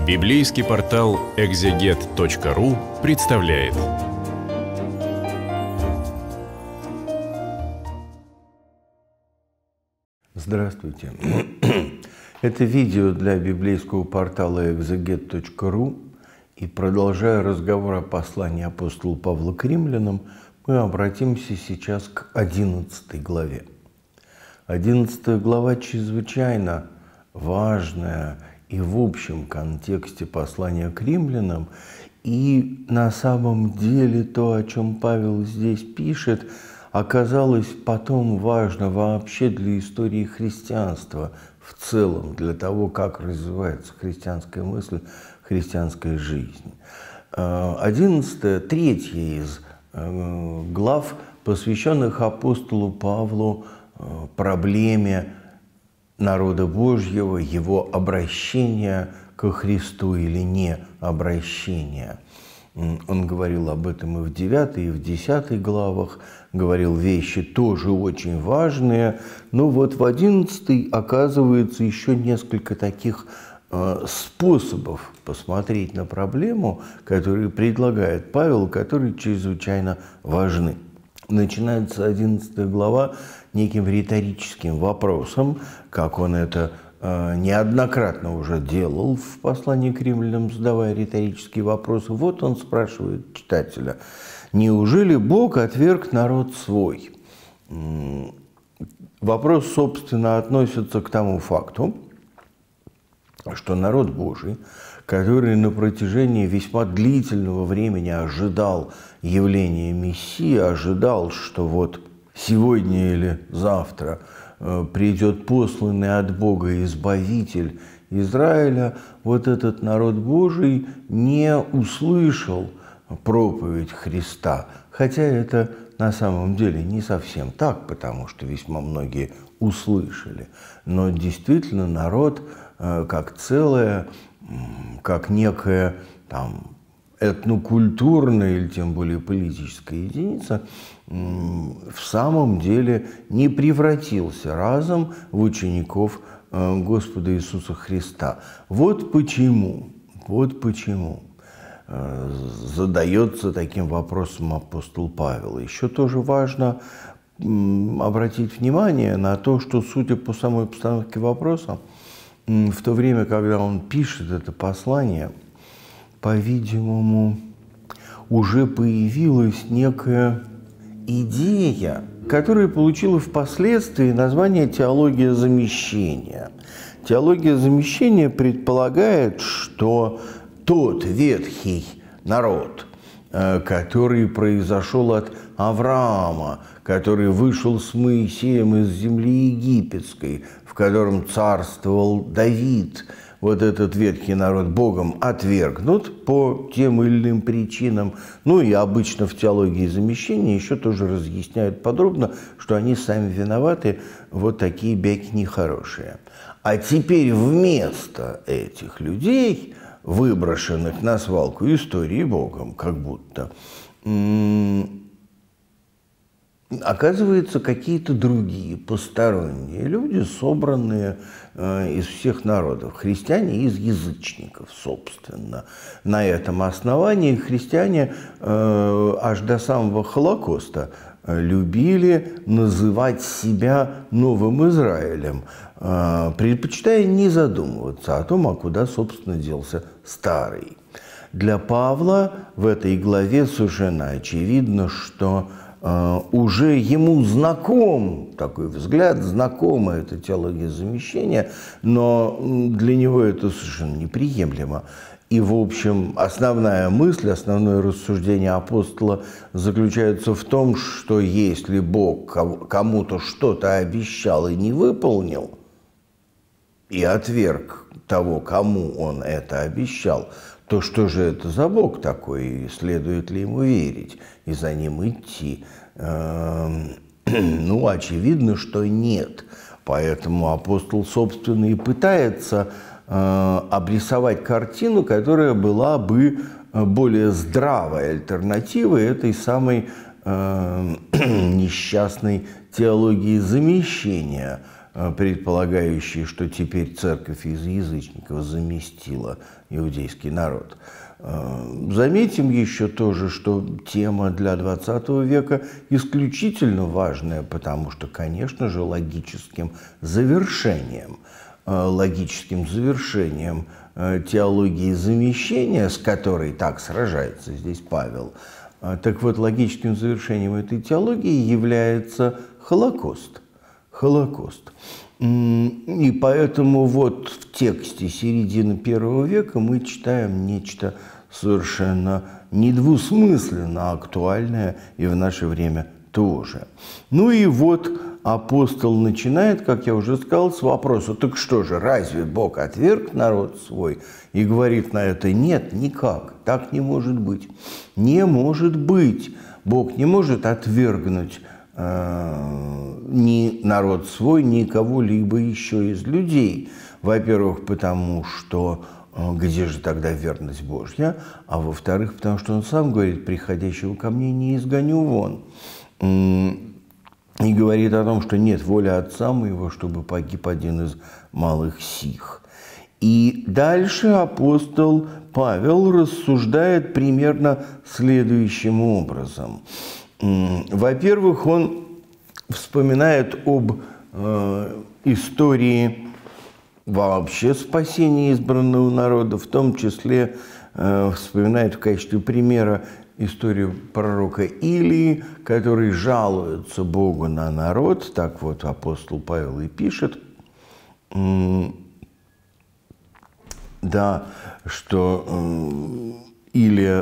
Библейский портал экзегет.ру представляет. Здравствуйте. Это видео для библейского портала экзегет.ру. И продолжая разговор о послании апостола Павла к римлянам, мы обратимся сейчас к 11 главе. 11 глава чрезвычайно важная и в общем контексте послания к римлянам. И на самом деле то, о чем Павел здесь пишет, оказалось потом важно вообще для истории христианства в целом, для того, как развивается христианская мысль, христианская жизнь. 11, третья из глав, посвященных апостолу Павлу проблеме народа Божьего, его обращения ко Христу или не обращения. Он говорил об этом и в 9, и в 10 главах, говорил вещи тоже очень важные. Но вот в 11 оказывается еще несколько таких способов посмотреть на проблему, которые предлагает Павел, которые чрезвычайно важны. Начинается 11 глава неким риторическим вопросом, как он это неоднократно уже делал в послании к римлянам, задавая риторические вопросы. Вот он спрашивает читателя: «Неужели Бог отверг народ свой?» Вопрос, собственно, относится к тому факту, что народ Божий, который на протяжении весьма длительного времени ожидал явления Мессии, ожидал, что вот сегодня или завтра придет посланный от Бога Избавитель Израиля, вот этот народ Божий не услышал проповедь Христа. Хотя это на самом деле не совсем так, потому что весьма многие услышали. Но действительно народ как целое, как некая там этнокультурная или тем более политическая единица, в самом деле не превратился разом в учеников Господа Иисуса Христа. Вот почему задается таким вопросом апостол Павел. Еще тоже важно обратить внимание на то, что, судя по самой постановке вопроса, в то время, когда он пишет это послание, по-видимому, уже появилась некая идея, которая получила впоследствии название «теология замещения». Теология замещения предполагает, что тот ветхий народ, который произошел от Авраама, который вышел с Моисеем из земли египетской, в котором царствовал Давид, вот этот ветхий народ Богом отвергнут по тем или иным причинам. Ну и обычно в теологии замещения еще тоже разъясняют подробно, что они сами виноваты, вот такие бяки нехорошие. А теперь вместо этих людей, выброшенных на свалку истории Богом, как будто, оказывается, какие-то другие посторонние люди, собранные из всех народов, христиане из язычников, собственно. На этом основании христиане аж до самого Холокоста любили называть себя Новым Израилем, предпочитая не задумываться о том, а куда, собственно, делся Старый. Для Павла в этой главе совершенно очевидно, что уже ему знаком такой взгляд, знакома эта теология замещения, но для него это совершенно неприемлемо. И, в общем, основная мысль, основное рассуждение апостола заключается в том, что если Бог кому-то что-то обещал и не выполнил, и отверг того, кому он это обещал, то что же это за Бог такой, и следует ли ему верить и за ним идти? Ну, очевидно, что нет. Поэтому апостол, собственно, и пытается обрисовать картину, которая была бы более здравой альтернативой этой самой несчастной теологии замещения, предполагающие, что теперь церковь из язычников заместила иудейский народ. Заметим еще тоже, что тема для XX века исключительно важная, потому что, конечно же, логическим завершением теологии замещения, с которой так сражается здесь Павел, так вот, логическим завершением этой теологии является Холокост. И поэтому вот в тексте середины первого века мы читаем нечто совершенно недвусмысленно актуальное и в наше время тоже. Ну и вот апостол начинает, как я уже сказал, с вопроса: так что же, разве Бог отверг народ свой? И говорит на это: нет, никак, так не может быть. Не может быть. Бог не может отвергнуть ни народ свой, ни кого-либо еще из людей. Во-первых, потому что где же тогда верность Божья? А во-вторых, потому что он сам говорит: приходящего ко мне не изгоню вон. И говорит о том, что нет, воля Отца моего, чтобы погиб один из малых сих. И дальше апостол Павел рассуждает примерно следующим образом. Во-первых, он вспоминает об истории вообще спасения избранного народа, в том числе вспоминает в качестве примера историю пророка Илии, который жалуется Богу на народ. Так вот апостол Павел и пишет, да, что Илия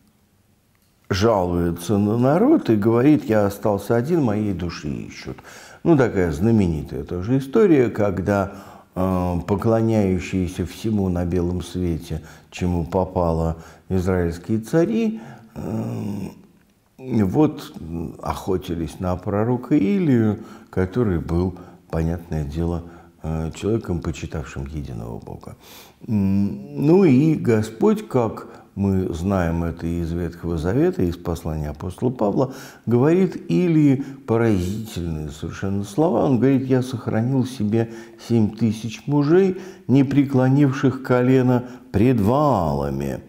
жалуется на народ и говорит: я остался один, моей души ищут. Ну, такая знаменитая тоже история, когда поклоняющиеся всему на белом свете, чему попало, израильские цари, вот охотились на пророка Илию, который был, понятное дело, человеком, почитавшим единого Бога. Ну и Господь, как мы знаем это из Ветхого Завета, из послания апостола Павла, говорит Илии поразительные совершенно слова. Он говорит: я сохранил себе 7000 мужей, не преклонивших колено пред Ваалами.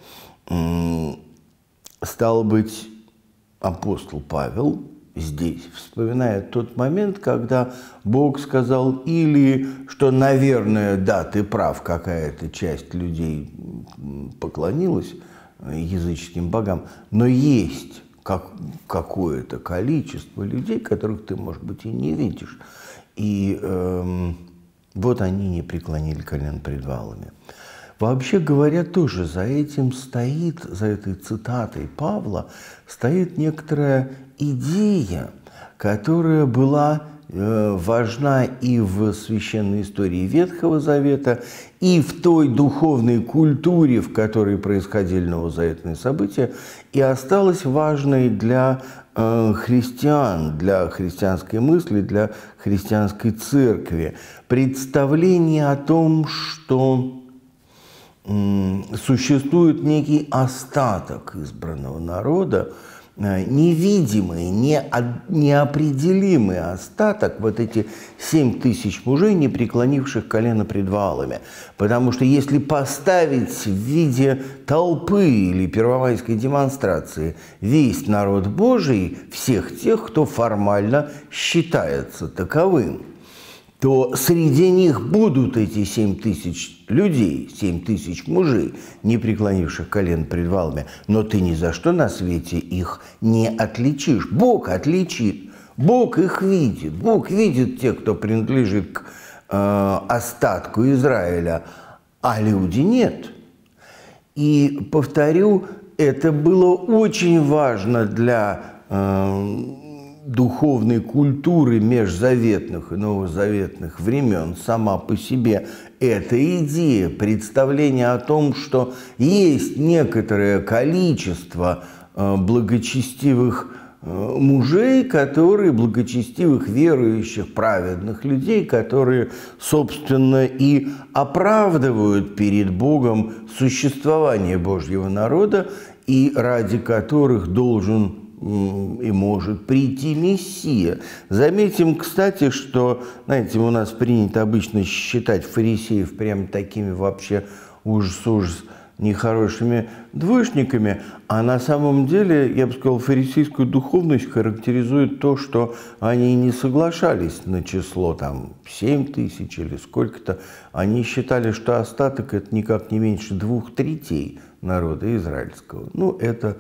Стало быть, апостол Павел здесь вспоминает тот момент, когда Бог сказал Илии, что, наверное, да, ты прав, какая-то часть людей поклонилась языческим богам, но есть какое-то количество людей, которых ты, может быть, и не видишь. И вот они не преклонили колен пред Ваалами. Вообще говоря, тоже за этим стоит, за этой цитатой Павла, стоит некоторая идея, которая была важна и в священной истории Ветхого Завета, и в той духовной культуре, в которой происходили новозаветные события, и осталась важной для христиан, для христианской мысли, для христианской церкви. Представление о том, что существует некий остаток избранного народа, невидимый, неопределимый остаток, вот эти 7000 мужей, не преклонивших колено пред Ваалами. Потому что если поставить в виде толпы или первомайской демонстрации весь народ Божий, всех тех, кто формально считается таковым, то среди них будут эти 7000 людей, 7000 мужей, не преклонивших колен пред Ваалами, но ты ни за что на свете их не отличишь. Бог отличит, Бог их видит. Бог видит тех, кто принадлежит к остатку Израиля, а люди нет. И, повторю, это было очень важно для духовной культуры межзаветных и новозаветных времен сама по себе эта идея, представление о том, что есть некоторое количество благочестивых мужей, которые, благочестивых, верующих, праведных людей, которые, собственно, и оправдывают перед Богом существование Божьего народа, и ради которых должен и может прийти Мессия. Заметим, кстати, что, знаете, у нас принято обычно считать фарисеев прям такими вообще ужас-ужас нехорошими двоечниками, а на самом деле, я бы сказал, фарисейскую духовность характеризует то, что они не соглашались на число там 7 тысяч или сколько-то. Они считали, что остаток – это никак не меньше 2/3 народа израильского. Ну, это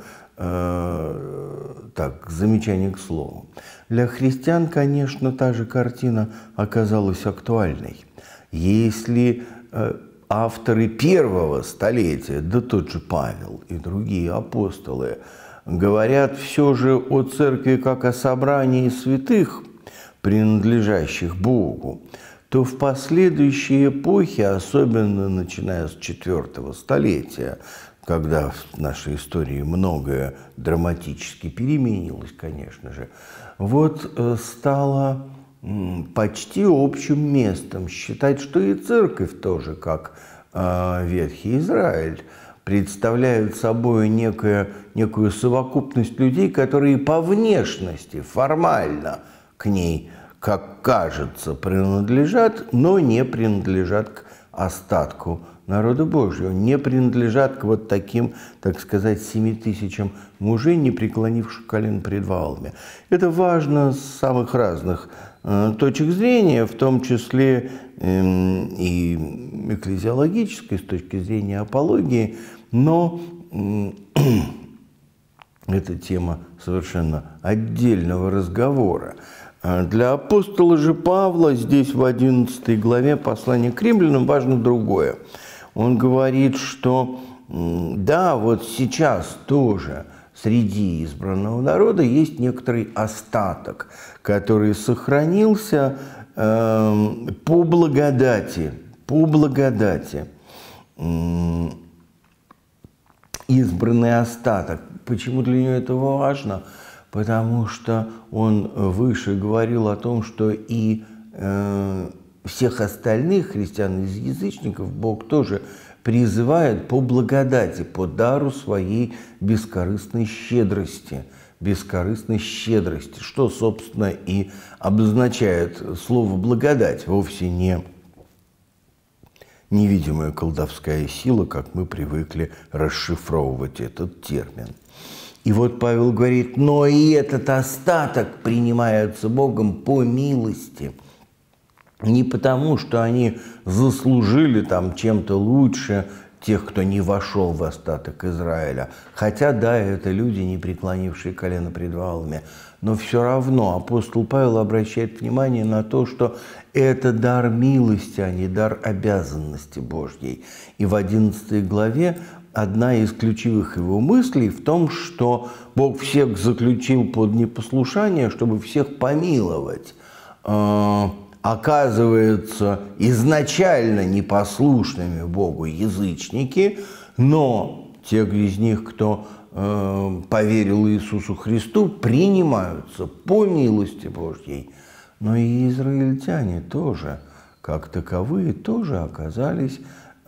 так, замечание к слову. Для христиан, конечно, та же картина оказалась актуальной. Если авторы первого столетия, да тот же Павел и другие апостолы, говорят все же о церкви как о собрании святых, принадлежащих Богу, то в последующие эпохи, особенно начиная с IV столетия, когда в нашей истории многое драматически переменилось, конечно же, вот стало почти общим местом считать, что и церковь тоже, как Ветхий Израиль, представляет собой некую совокупность людей, которые по внешности, формально к ней, как кажется, принадлежат, но не принадлежат к остатку народа Божьего, не принадлежат к вот таким, так сказать, 7 тысячам мужей, не преклонивших колен пред Ваалами. Это важно с самых разных точек зрения, в том числе и экклезиологической, с точки зрения апологии, но это тема совершенно отдельного разговора. Для апостола же Павла здесь в 11 главе послания к римлянам важно другое. Он говорит, что да, вот сейчас тоже среди избранного народа есть некоторый остаток, который сохранился по благодати, избранный остаток. Почему для него это важно? Потому что он выше говорил о том, что и всех остальных христиан из язычников Бог тоже призывает по благодати, по дару своей бескорыстной щедрости. Бескорыстной щедрости, что, собственно, и обозначает слово «благодать», вовсе не невидимая колдовская сила, как мы привыкли расшифровывать этот термин. И вот Павел говорит, но и этот остаток принимается Богом по милости. Не потому, что они заслужили там чем-то лучше тех, кто не вошел в остаток Израиля. Хотя, да, это люди, не преклонившие колено пред Ваалами. Но все равно апостол Павел обращает внимание на то, что это дар милости, а не дар обязанности Божьей. И в 11 главе одна из ключевых его мыслей в том, что Бог всех заключил под непослушание, чтобы всех помиловать. Оказываются изначально непослушными Богу язычники, но те из них, кто поверил Иисусу Христу, принимаются по милости Божьей. Но и израильтяне тоже, как таковые, тоже оказались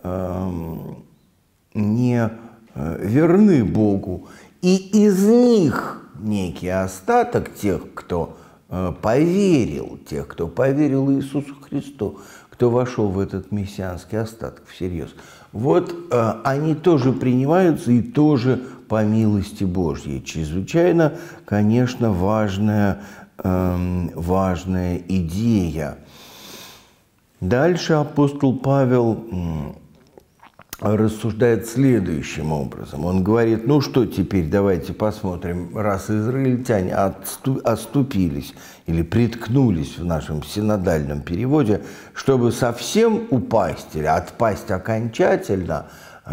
не верны Богу. И из них некий остаток тех, кто поверил, тех, кто поверил Иисусу Христу, кто вошел в этот мессианский остаток всерьез, вот они тоже принимаются и тоже по милости Божьей. Чрезвычайно, конечно, важная идея. Дальше апостол Павел рассуждает следующим образом. Он говорит, ну что теперь, давайте посмотрим, раз израильтяне оступились или приткнулись в нашем синодальном переводе, чтобы совсем упасть или отпасть окончательно,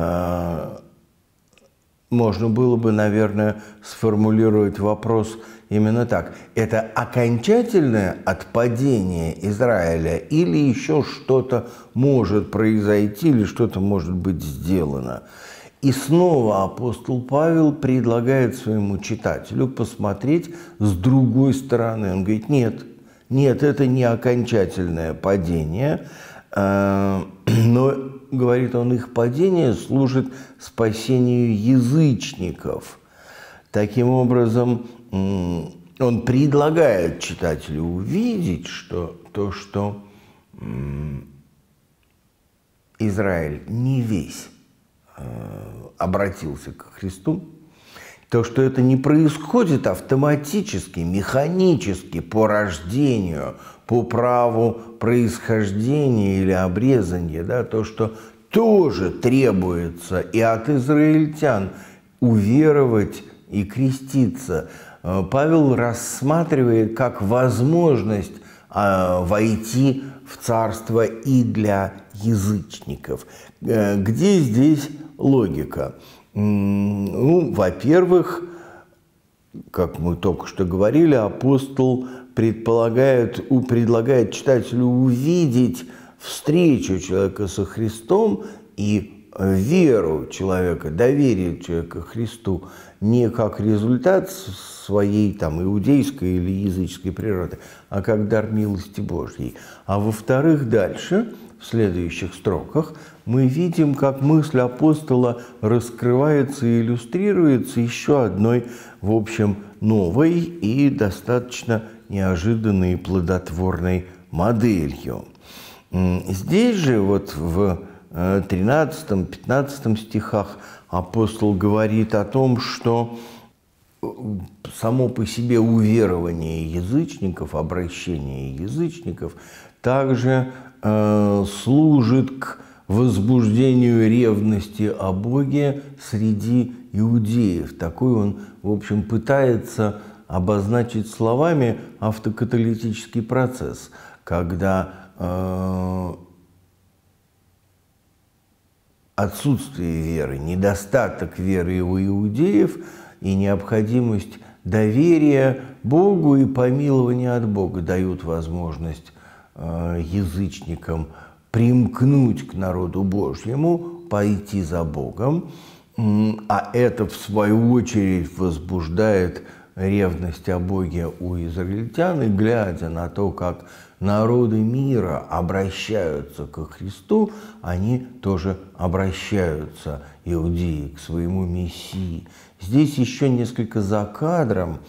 можно было бы, наверное, сформулировать вопрос именно так. Это окончательное отпадение Израиля или еще что-то может произойти, или что-то может быть сделано? И снова апостол Павел предлагает своему читателю посмотреть с другой стороны. Он говорит, нет, это не окончательное падение, но, говорит он, их падение служит спасению язычников. Таким образом, он предлагает читателю увидеть, что Израиль не весь обратился ко Христу, то, что это не происходит автоматически, механически, по рождению, по праву происхождения или обрезания, да, то, что тоже требуется и от израильтян уверовать и креститься, Павел рассматривает как возможность войти в царство и для язычников. Где здесь логика? Ну, во-первых, как мы только что говорили, апостол предлагает читателю увидеть встречу человека со Христом и веру человека, доверие человека Христу не как результат своей там иудейской или языческой природы, а как дар милости Божьей. А во-вторых, дальше, в следующих строках, мы видим, как мысль апостола раскрывается и иллюстрируется еще одной, в общем, новой и достаточно неожиданной и плодотворной моделью. Здесь же вот в 13-15 стихах апостол говорит о том, что само по себе уверование язычников, обращение язычников также служит к возбуждению ревности о Боге среди иудеев. Такой он, в общем, пытается обозначить словами автокаталитический процесс, когда отсутствие веры, недостаток веры у иудеев и необходимость доверия Богу и помилования от Бога дают возможность язычникам примкнуть к народу Божьему, пойти за Богом, а это, в свою очередь, возбуждает ревность о Боге у израильтян, и глядя на то, как народы мира обращаются ко Христу, они тоже обращаются, иудеи, к своему Мессии. Здесь еще несколько за кадром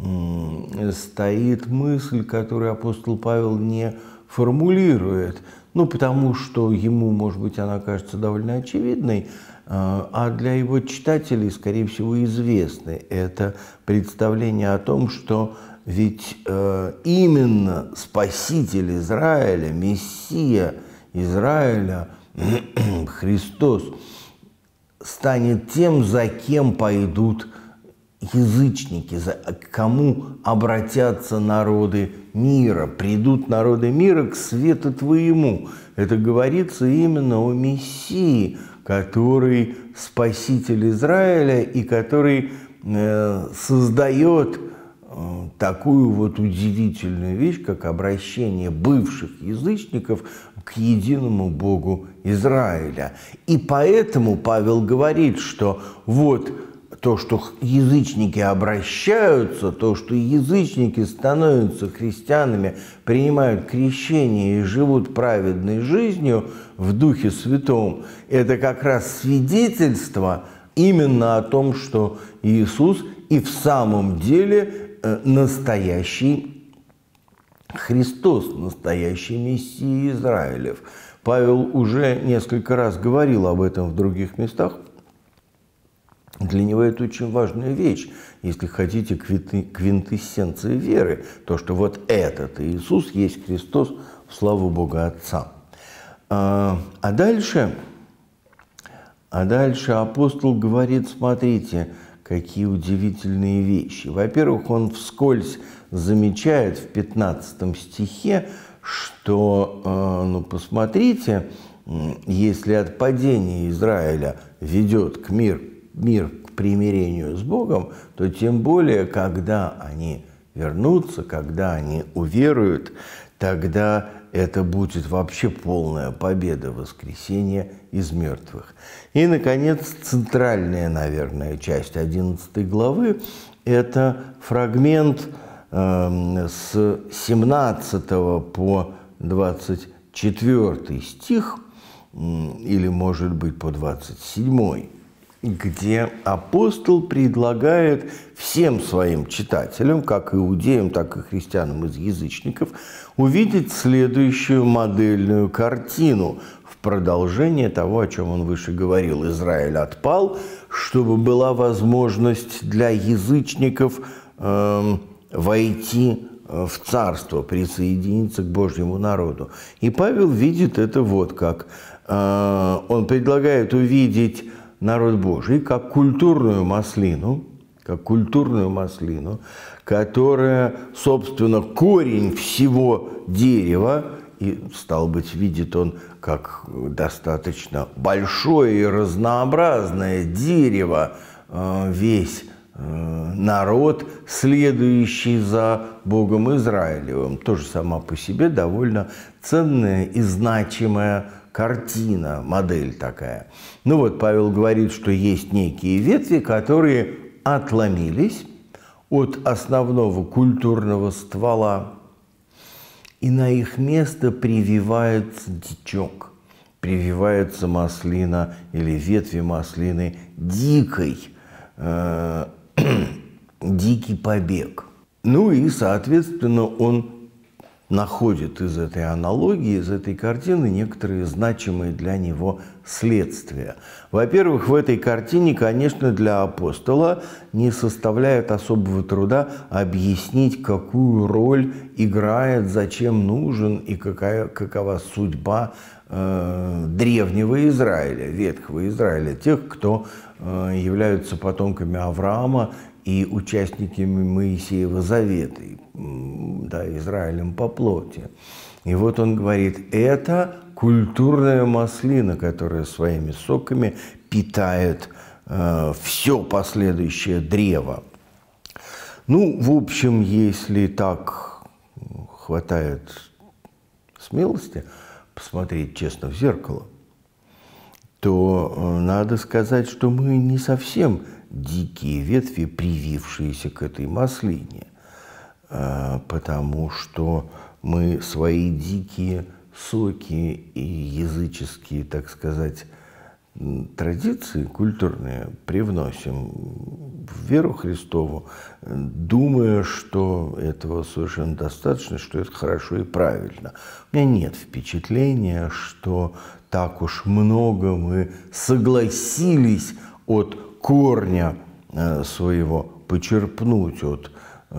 стоит мысль, которую апостол Павел не формулирует, ну, потому что ему, может быть, она кажется довольно очевидной, а для его читателей, скорее всего, известной. Это представление о том, что ведь именно Спаситель Израиля, Мессия Израиля, Христос, станет тем, за кем пойдут язычники, к кому обратятся народы мира, придут народы мира к свету Твоему. Это говорится именно о Мессии, который Спаситель Израиля и который создает такую вот удивительную вещь, как обращение бывших язычников к единому Богу Израиля. И поэтому Павел говорит, что вот то, что язычники обращаются, то, что язычники становятся христианами, принимают крещение и живут праведной жизнью в Духе Святом, это как раз свидетельство именно о том, что Иисус и в самом деле настоящий Христос, настоящий Мессия Израилев. Павел уже несколько раз говорил об этом в других местах. Для него это очень важная вещь, если хотите, квинтэссенция веры, то, что вот этот Иисус есть Христос, в славу Бога Отца. А дальше апостол говорит, смотрите, какие удивительные вещи. Во-первых, он вскользь замечает в 15 стихе, что, ну, посмотрите, если от падения Израиля ведет мир к примирению с Богом, то тем более, когда они вернутся, когда они уверуют, тогда это будет вообще полная победа воскресения из мертвых. И, наконец, центральная, наверное, часть 11 главы – это фрагмент с 17 по 24 стих, или, может быть, по 27. где апостол предлагает всем своим читателям, как иудеям, так и христианам из язычников, увидеть следующую модельную картину в продолжение того, о чем он выше говорил. Израиль отпал, чтобы была возможность для язычников войти в царство, присоединиться к Божьему народу. И Павел видит это вот как. Он предлагает увидеть народ Божий как культурную маслину, которая, собственно, корень всего дерева, и, стало быть, видит он как достаточно большое и разнообразное дерево, весь народ, следующий за Богом Израилевым. Тоже сама по себе довольно ценная и значимая картина, модель такая. Ну вот, Павел говорит, что есть некие ветви, которые отломились от основного культурного ствола, и на их место прививается дичок, прививается маслина или ветви маслины дикой, дикий побег. Ну и, соответственно, он находит из этой аналогии, из этой картины некоторые значимые для него следствия. Во-первых, в этой картине, конечно, для апостола не составляет особого труда объяснить, какую роль играет, зачем нужен и какова судьба древнего Израиля, ветхого Израиля, тех, кто являются потомками Авраама и участниками Моисеева завета, да, Израилем по плоти. И вот он говорит, это культурная маслина, которая своими соками питает все последующее древо. Ну, в общем, если так хватает смелости посмотреть честно в зеркало, то надо сказать, что мы не совсем дикие ветви, привившиеся к этой маслине, потому что мы свои дикие соки и языческие, так сказать, традиции культурные привносим в веру Христову, думая, что этого совершенно достаточно, что это хорошо и правильно. У меня нет впечатления, что так уж много мы согласились от корня своего почерпнуть от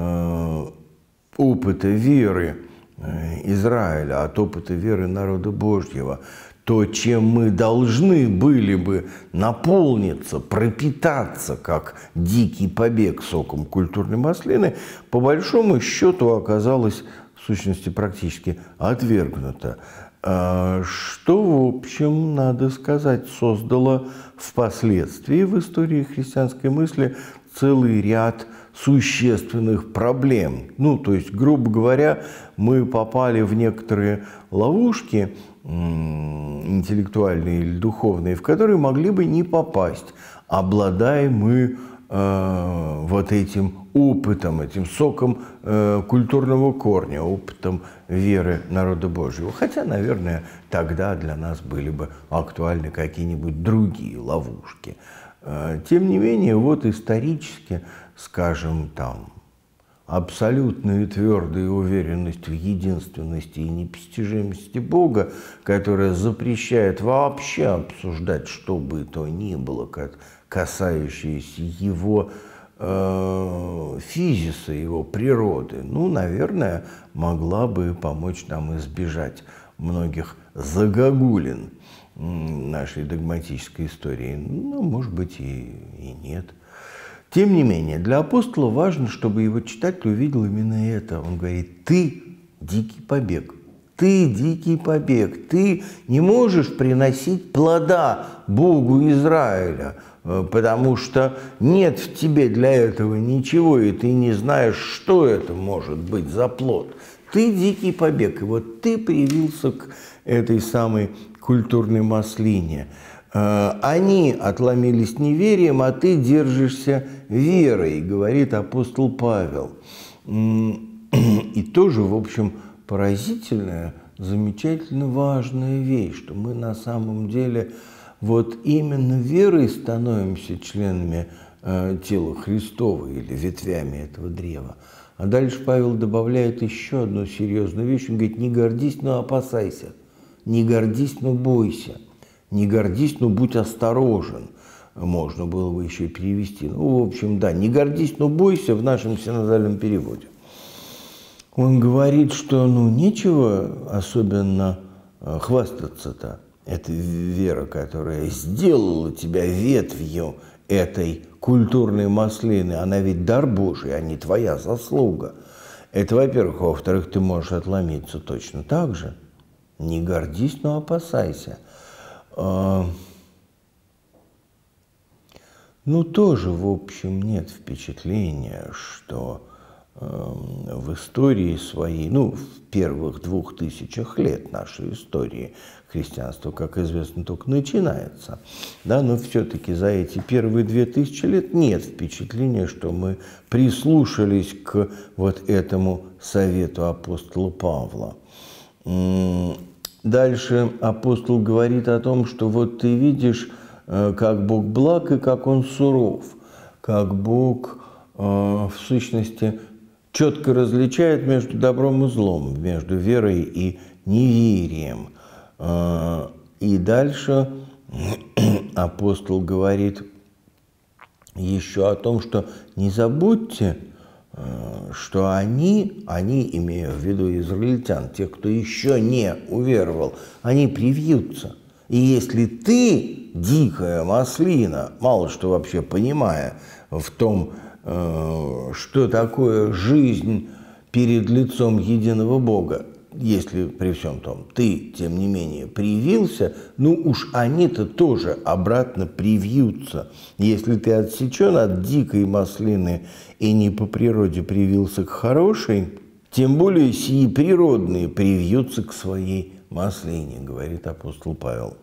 опыта веры Израиля, от опыта веры народа Божьего, то, чем мы должны были бы наполниться, пропитаться, как дикий побег соком культурной маслины, по большому счету оказалось, в сущности, практически отвергнуто. Что, в общем, надо сказать, создало впоследствии в истории христианской мысли целый ряд существенных проблем. Ну, то есть, грубо говоря, мы попали в некоторые ловушки интеллектуальные или духовные, в которые могли бы не попасть, обладая мы вот этим опытом, этим соком культурного корня, опытом веры народа Божьего. Хотя, наверное, тогда для нас были бы актуальны какие-нибудь другие ловушки. Тем не менее, вот исторически, скажем, там, абсолютная и твердая уверенность в единственности и непостижимости Бога, которая запрещает вообще обсуждать что бы то ни было, касающееся его физиса, его природы, ну, наверное, могла бы помочь нам избежать многих загогулин нашей догматической истории. Ну, может быть, и нет. Тем не менее, для апостола важно, чтобы его читатель увидел именно это. Он говорит, ты дикий побег, ты дикий побег, ты не можешь приносить плода Богу Израиля, потому что нет в тебе для этого ничего, и ты не знаешь, что это может быть за плод. Ты дикий побег, и вот ты привился к этой самой культурной маслине. Они отломились неверием, а ты держишься верой, говорит апостол Павел. И тоже, в общем, поразительная, замечательно важная вещь, что мы на самом деле Вот именно верой становимся членами тела Христова или ветвями этого древа. А дальше Павел добавляет еще одну серьезную вещь. Он говорит, не гордись, но опасайся. Не гордись, но бойся. Не гордись, но будь осторожен. Можно было бы еще перевести. Ну, в общем, да, не гордись, но бойся в нашем синодальном переводе. Он говорит, что нечего особенно хвастаться-то. Это вера, которая сделала тебя ветвью этой культурной маслины. Она ведь дар Божий, а не твоя заслуга. Это, во-первых. Во-вторых, ты можешь отломиться точно так же. Не гордись, но опасайся. Тоже, в общем, нет впечатления, что в истории своей, в первых 2000 лет нашей истории, христианство, как известно, только начинается, да, но все-таки за эти первые 2000 лет нет впечатления, что мы прислушались к вот этому совету апостола Павла. Дальше апостол говорит о том, что вот ты видишь, как Бог благ и как Он суров, как Бог в сущности четко различает между добром и злом, между верой и неверием. И дальше апостол говорит еще о том, что не забудьте, что они, имея в виду израильтян, те, кто еще не уверовал, они привьются. И если ты, дикая маслина, мало что вообще понимая в том, что такое жизнь перед лицом единого Бога, если при всем том ты, тем не менее, привился, уж они-то тоже обратно привьются. Если ты отсечен от дикой маслины и не по природе привился к хорошей, тем более сии природные привьются к своей маслине, говорит апостол Павел.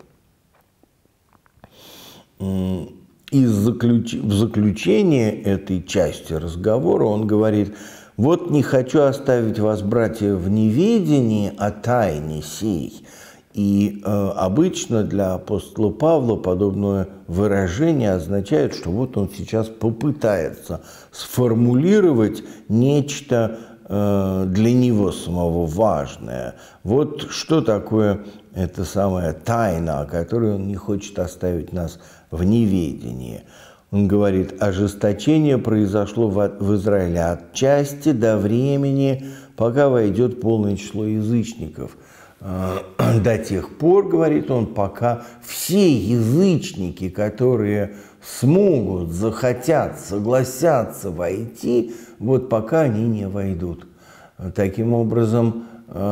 И в заключение этой части разговора он говорит: «Вот не хочу оставить вас, братья, в неведении о тайне сей». И обычно для апостола Павла подобное выражение означает, что вот он сейчас попытается сформулировать нечто для него самого важное. Вот что такое эта самая тайна, о которой он не хочет оставить нас в неведении. Он говорит: ожесточение произошло в Израиле отчасти до времени, пока войдет полное число язычников. До тех пор, говорит он, пока все язычники, которые смогут, захотят, согласятся войти, вот пока они не войдут. Таким образом,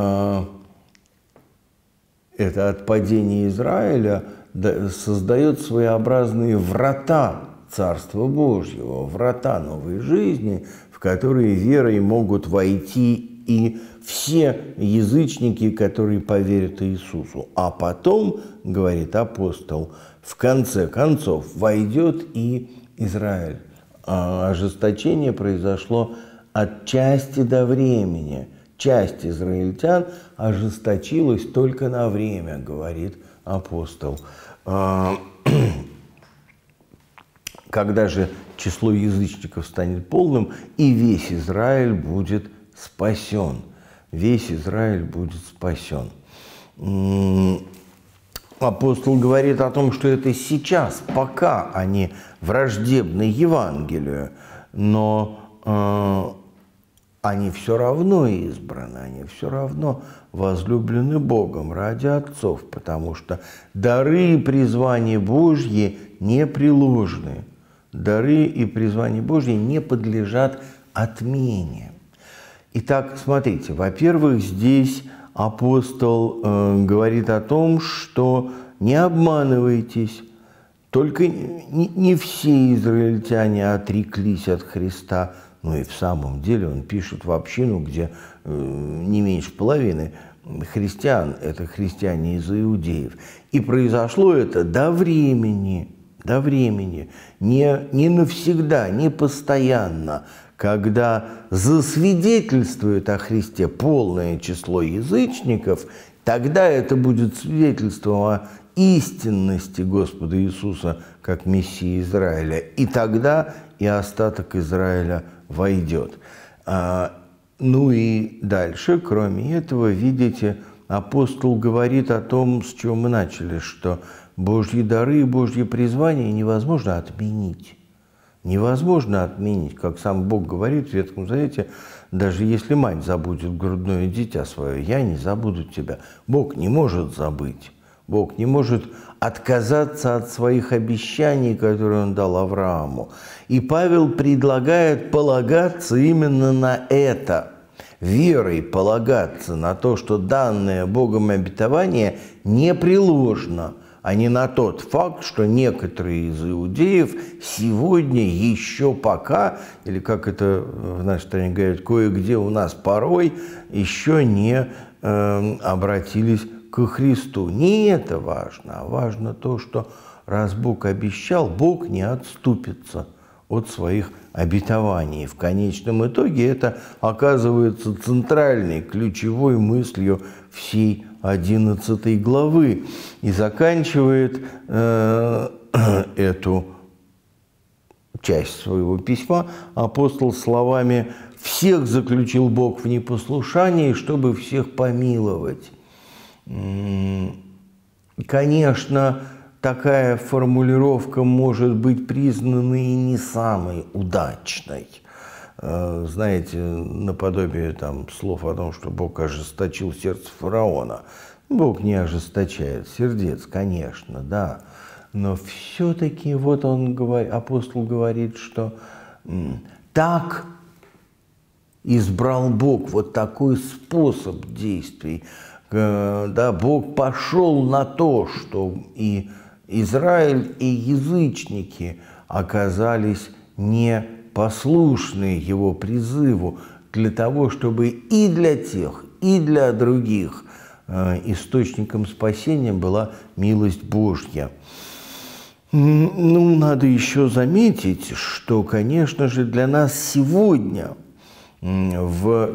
это отпадение Израиля создает своеобразные врата Царства Божьего, врата новой жизни, в которые верой могут войти и все язычники, которые поверят Иисусу. А потом, говорит апостол, в конце концов войдет и Израиль. Ожесточение произошло от части до времени. Часть израильтян ожесточилась только на время, говорит апостол. Когда же число язычников станет полным, и весь Израиль будет спасен. Весь Израиль будет спасен. Апостол говорит о том, что это сейчас, пока они враждебны Евангелию, но они все равно избраны, они все равно возлюблены Богом ради отцов, потому что дары и призвания Божьи непреложны. Дары и призвания Божьи не подлежат отмене. Итак, смотрите, во-первых, здесь апостол говорит о том, что не обманывайтесь, только не все израильтяне отреклись от Христа. И в самом деле он пишет в общину, где не меньше половины христиан – это христиане из иудеев. И произошло это до времени, не навсегда, не постоянно, когда засвидетельствует о Христе полное число язычников, тогда это будет свидетельством о истинности Господа Иисуса как Мессии Израиля. И тогда и остаток Израиля войдет. Ну и дальше, кроме этого, видите, апостол говорит о том, с чего мы начали, что Божьи дары и Божьи призвания невозможно отменить. Невозможно отменить, как сам Бог говорит в Ветхом Завете, даже если мать забудет грудное дитя свое, я не забуду тебя. Бог не может забыть. Бог не может отказаться от своих обещаний, которые Он дал Аврааму. И Павел предлагает полагаться именно на это. Верой полагаться на то, что данное Богом обетование непреложно, а не на тот факт, что некоторые из иудеев сегодня еще пока, или как это в нашей стране говорят, кое-где у нас порой, еще не обратились ко Христу. Не это важно, а важно то, что раз Бог обещал, Бог не отступится от своих обетований. В конечном итоге это оказывается центральной, ключевой мыслью всей 11 главы. И заканчивает эту часть своего письма апостол словами: «Всех заключил Бог в непослушании, чтобы всех помиловать». Конечно, такая формулировка может быть признана и не самой удачной. Знаете, наподобие там слов о том, что Бог ожесточил сердце фараона. Бог не ожесточает сердец, конечно, да. Но все-таки вот апостол говорит, что так избрал Бог, вот такой способ действий. Да, Бог пошел на то, что и Израиль, и язычники оказались непослушны Его призыву, для того, чтобы и для тех, и для других источником спасения была милость Божья. Ну, надо еще заметить, что, конечно же, для нас сегодня, в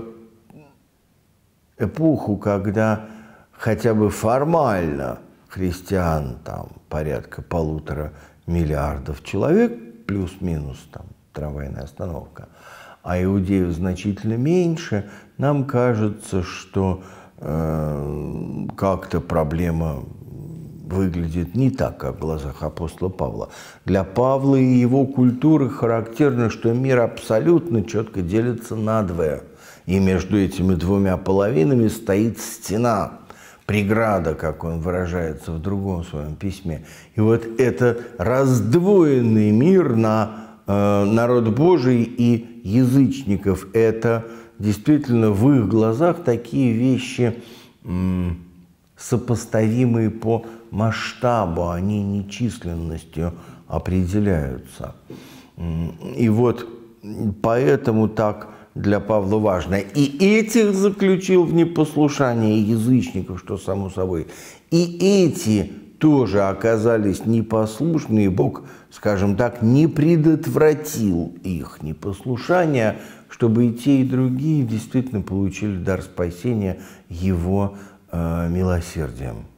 эпоху, когда хотя бы формально христиан там порядка 1,5 миллиарда человек, плюс-минус там трамвайная остановка, а иудеев значительно меньше, нам кажется, что как-то проблема выглядит не так, как в глазах апостола Павла. Для Павла и его культуры характерно, что мир абсолютно четко делится надвое. И между этими двумя половинами стоит стена, преграда, как он выражается в другом своем письме. И вот это раздвоенный мир на народ Божий и язычников, это действительно в их глазах такие вещи сопоставимые по масштабу, они не численностью определяются. И вот поэтому так для Павла важно. И этих заключил в непослушание, язычников, что само собой. И эти тоже оказались непослушны, и Бог, скажем так, не предотвратил их непослушание, чтобы и те, и другие действительно получили дар спасения Его милосердием.